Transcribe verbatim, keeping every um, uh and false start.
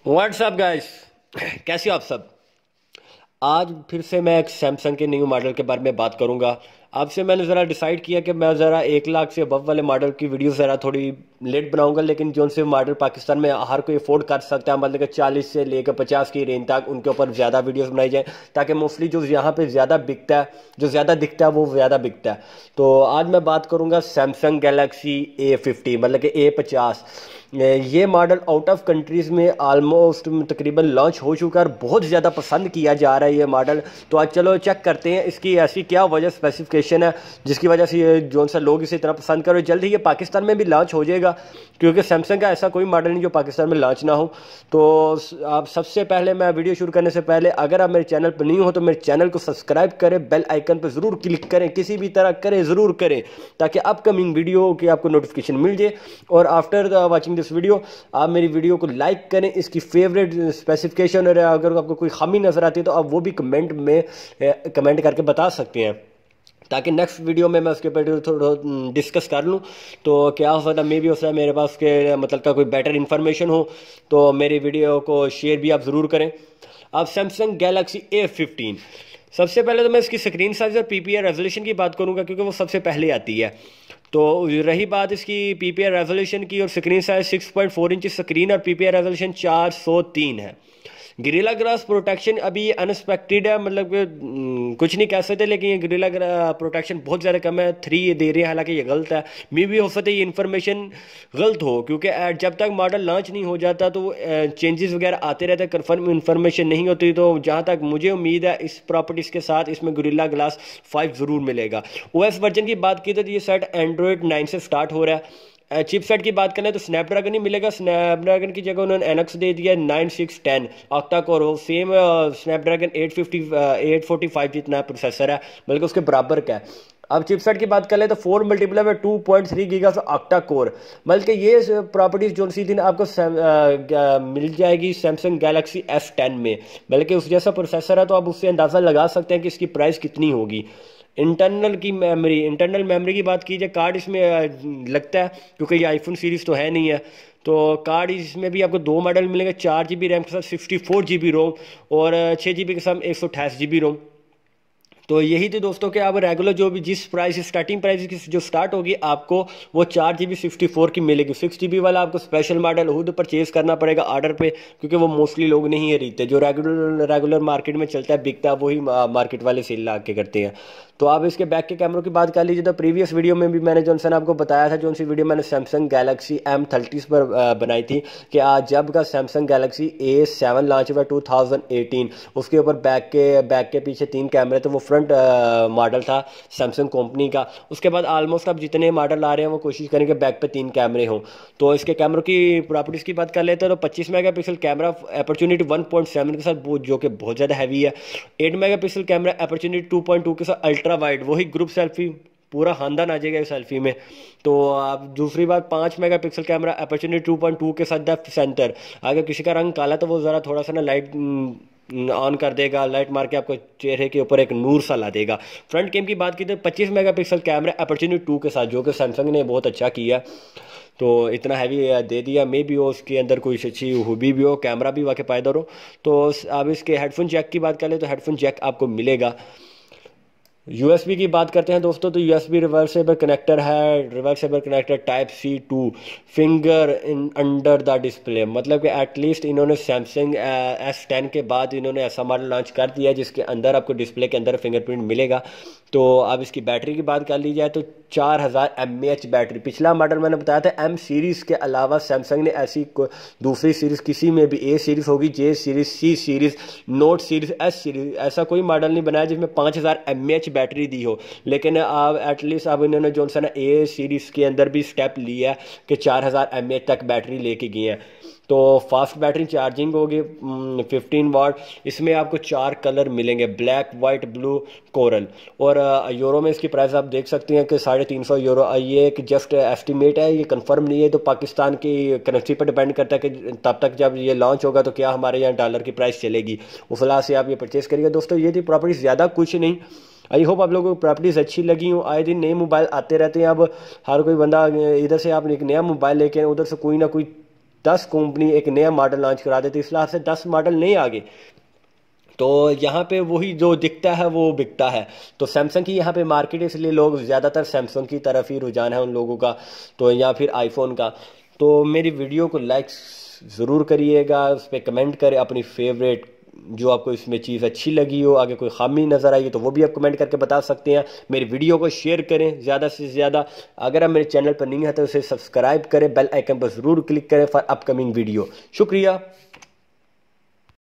WhatsApp guys, कैसे हो आप सब। आज फिर से मैं एक सैमसंग के न्यू मॉडल के बारे में बात करूंगा। आपसे मैंने ज़रा डिसाइड किया कि मैं ज़रा एक लाख से अबव वाले मॉडल की वीडियो ज़रा थोड़ी लेट बनाऊंगा, लेकिन जो से मॉडल पाकिस्तान में हर कोई अफोर्ड कर सकता है, मतलब कि चालीस से लेकर पचास की रेंज तक उनके ऊपर ज़्यादा वीडियोस बनाई जाए, ताकि मोस्टली जो यहाँ पे ज़्यादा बिकता है, जो ज़्यादा दिखता है वो ज़्यादा बिकता है। तो आज मैं बात करूँगा सैमसंग गैलेक्सी ए फिफ्टी, मतलब कि ए पचास। ये मॉडल आउट ऑफ कंट्रीज़ में ऑलमोस्ट तकरीबन लॉन्च हो चुका है और बहुत ज़्यादा पसंद किया जा रहा है ये मॉडल। तो आज चलो चेक करते हैं इसकी ऐसी क्या वजह स्पेसिफिकेशन है जिसकी वजह से ये जो सा लोग इसे इतना पसंद करो। जल्द ही ये पाकिस्तान में भी लॉन्च हो जाएगा, क्योंकि सैमसंग का ऐसा कोई मॉडल नहीं जो पाकिस्तान में लॉन्च ना हो। तो आप सबसे पहले, मैं वीडियो शुरू करने से पहले, अगर आप मेरे चैनल पर नहीं हो तो मेरे चैनल को सब्सक्राइब करें, बेल आइकन पर ज़रूर क्लिक करें, किसी भी तरह करें ज़रूर करें, ताकि अपकमिंग वीडियो की आपको नोटिफिकेशन मिल जाए। और आफ्टर वाचिंग दिस वीडियो आप मेरी वीडियो को लाइक करें, इसकी फेवरेट स्पेसिफिकेशन और अगर आपको कोई खामी नज़र आती है तो आप वो भी कमेंट में कमेंट करके बता सकते हैं, ताकि नेक्स्ट वीडियो में मैं उसके ऊपर थोड़ा डिस्कस कर लूँ। तो क्या हो सकता है, मे भी हो सकता है मेरे पास के मतलब का कोई बेटर इन्फॉर्मेशन हो, तो मेरी वीडियो को शेयर भी आप ज़रूर करें। अब सैमसंग गैलेक्सी ए फिफ्टीन, सबसे पहले तो मैं इसकी स्क्रीन साइज और पीपीआर रेजोल्यूशन की बात करूंगा, क्योंकि वो सबसे पहले आती है। तो रही बात इसकी पीपीआर रेजोल्यूशन की और screen size six point four inch screen और पीपीआर रेजोल्यूशन चार सौ तीन है। गिरिला ग्लास प्रोटेक्शन अभी अनएक्सपेक्टेड है, मतलब कुछ नहीं कह सकते, लेकिन ये गिरिला प्रोटेक्शन बहुत ज़्यादा कम है, थ्री ये दे रहे हैं, हालांकि ये गलत है। मे भी हो सकता है ये इन्फॉर्मेशन गलत हो, क्योंकि जब तक मॉडल लॉन्च नहीं हो जाता तो चेंजेस वगैरह आते रहते हैं, कन्फर्म इन्फॉर्मेशन नहीं होती। तो जहाँ तक मुझे उम्मीद है इस प्रॉपर्टीज़ के साथ इसमें गिरिला ग्लास फाइव ज़रूर मिलेगा। ओएस वर्जन की बात की तो ये सेट एंड्रॉयड नाइन से स्टार्ट हो रहा है। चिपसेट की बात करें तो स्नैपड्रैगन ही मिलेगा, स्नैपड्रैगन की जगह उन्होंने एनएक्स दे दिया nine six ten octa core, same Snapdragon eight fifty eight forty five जितना प्रोसेसर है, बल्कि उसके बराबर का है। अब चिपसेट की बात कर ले तो फोर मल्टीप्लाई में two point three giga octa core, बल्कि ये प्रॉपर्टीज जो सी दिन आपको आ, मिल जाएगी सैमसंग गैलेक्सी एस टेन में, बल्कि उस जैसा प्रोसेसर है। तो आप उससे अंदाज़ा लगा सकते हैं कि इसकी प्राइस कितनी होगी। इंटरनल की मेमोरी इंटरनल मेमोरी की बात कीजिए, कार्ड इसमें लगता है, क्योंकि ये आईफोन सीरीज़ तो है नहीं है, तो कार्ड इसमें भी आपको दो मॉडल मिलेंगे, चार जी बी रैम के साथ sixty four G B ROM और छः जी बी के साथ एक सौ अट्ठाईस जी बी रोम। तो यही थी दोस्तों कि अब रेगुलर जो भी जिस प्राइस स्टार्टिंग प्राइस की जो स्टार्ट होगी आपको वो चार जी बी सिक्सटी फोर की मिलेगी। सिक्स जी बी वाला आपको स्पेशल मॉडल खुद परचेज करना पड़ेगा ऑर्डर पे, क्योंकि वो मोस्टली लोग नहीं है रीते, जो रेगुलर रेगुलर मार्केट में चलता है बिकता है वही मार्केट वाले सेल ला के करते हैं। तो आप इसके बैक के कैमरों की बात कर लीजिए तो प्रीवियस वीडियो में भी मैंने जॉनसन आपको बताया था, जो सी वीडियो मैंने सैमसंग गैलेक्सी एम थर्टीज पर बनाई थी, कि आज जब का Samsung Galaxy A seven launch हुआ टू थाउजेंड एटीन, उसके ऊपर बैक के बैक के पीछे तीन कैमरे थे, वो फ्रंट मॉडल था सैमसंग कंपनी का। उसके बाद ऑलमोस्ट अब जितने मॉडल आ रहे हैं वो कोशिश करेंगे बैक पे तीन कैमरे हों। तो इसके कैमरों की प्रॉपर्टीज़ की बात कर लेते हैं तो पच्चीस megapixel camera opportunity one point seven के साथ, जो कि बहुत ज़्यादा हैवी है। Eight megapixel camera opportunity two point two के साथ अल्ट्रा वाइड, वही ग्रुप सेल्फी, पूरा खानदान आ जाएगा सेल्फी में। तो आप दूसरी बात, पाँच megapixel camera opportunity two point two के साथ डेप्थ सेंटर, अगर किसी का रंग काला तो वो ज़रा थोड़ा सा ना लाइट ऑन कर देगा, लाइट मार के आपको चेहरे के ऊपर एक नूर सा ला देगा। फ्रंट कैम की बात की तो पच्चीस मेगापिक्सल कैमरा अपॉर्चुनिटी टू के साथ, जो कि सैमसंग ने बहुत अच्छा किया। तो इतना हैवी दे दिया, मे भी हो उसके अंदर कोई अच्छी खूबी भी हो, कैमरा भी वाकई पायदार हो। तो अब इसके हेडफोन जैक की बात कर ले तो हेडफोन जैक आपको मिलेगा। यूएसबी की बात करते हैं दोस्तों तो यूएसबी रिवर्सेबल कनेक्टर है, reversible connector type C two, finger in under the display, मतलब कि एटलीस्ट इन्होंने सैमसंग एस टेन के बाद इन्होंने ऐसा मॉडल लॉन्च कर दिया जिसके अंदर आपको डिस्प्ले के अंदर फिंगरप्रिंट मिलेगा। तो अब इसकी बैटरी की बात कर ली जाए तो चार हज़ार एम ए एच बैटरी, पिछला मॉडल मैंने बताया था एम सीरीज़ के अलावा सैमसंग ने ऐसी दूसरी सीरीज़ किसी में भी, ए सीरीज़ होगी, J series, C series, note series, S series, ऐसा कोई मॉडल नहीं बनाया जिसमें पाँच हज़ार एम ए एच बैटरी दी हो। लेकिन अब एटलीस्ट अब इन्होंने जो सा ना ए सीरीज़ के अंदर भी स्टेप लिया है कि चार हज़ार एम ए एच तक बैटरी लेके गए हैं। तो फास्ट बैटरी चार्जिंग होगी फिफ्टीन वाट। इसमें आपको चार कलर मिलेंगे, ब्लैक, वाइट, ब्लू, कोरल। और यूरो में इसकी प्राइस आप देख सकते हैं कि साढ़े तीन सौ यूरो। ये एक जस्ट एस्टिमेट है, ये कंफर्म नहीं है, तो पाकिस्तान की करेंसी पर डिपेंड करता है कि तब तक जब ये लॉन्च होगा तो क्या हमारे यहाँ डॉलर की प्राइस चलेगी, उस वजह से आप ये परचेज़ करिएगा। दोस्तों ये थी प्रॉपर्टीज़, ज़्यादा कुछ नहीं। आई होप आप लोगों को प्रॉपर्टीज़ अच्छी लगी हूँ। आए दिन नए मोबाइल आते रहते हैं, अब हर कोई बंदा इधर से आप एक नया मोबाइल लेके उधर से कोई ना कोई दस कंपनी एक नया मॉडल लॉन्च करा देती, इस लिहाज से दस मॉडल नहीं आगे, तो यहाँ पे वही जो दिखता है वो बिकता है। तो सैमसंग की यहाँ पे मार्केट, इसलिए लोग ज़्यादातर सैमसंग की तरफ ही रुझान है उन लोगों का, तो या फिर आईफोन का। तो मेरी वीडियो को लाइक ज़रूर करिएगा, उस पर कमेंट करें अपनी फेवरेट जो आपको इसमें चीज़ अच्छी लगी हो, आगे कोई खामी नज़र आई तो वो भी आप कमेंट करके बता सकते हैं। मेरी वीडियो को शेयर करें ज़्यादा से ज़्यादा। अगर आप मेरे चैनल पर नहीं है तो उसे सब्सक्राइब करें, बेल आइकन पर ज़रूर क्लिक करें फॉर अपकमिंग वीडियो। शुक्रिया।